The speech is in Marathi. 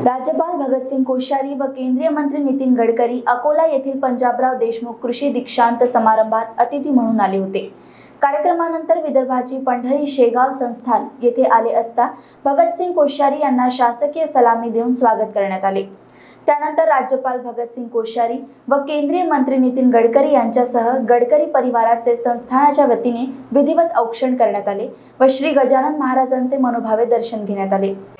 राज्यपाल भगतसिंग कोश्यारी व केंद्रीय मंत्री नितीन गडकरी अकोला येथील पंजाबराव देशमुख कृषी दीक्षांत समारंभात अतिथी म्हणून आले होते। कार्यक्रमानंतर विदर्भाची पंढरी शेगाव संस्थान येथे आले असता भगतसिंग कोश्यारी यांना शासकीय सलामी देऊन स्वागत करण्यात आले। त्यानंतर राज्यपाल भगतसिंग कोश्यारी व केंद्रीय मंत्री नितीन गडकरी यांच्यासह गडकरी परिवाराचे संस्थानाच्या वतीने विधिवत औक्षण करण्यात आले व श्री गजानन महाराजांचे मनोभावे दर्शन घेण्यात आले।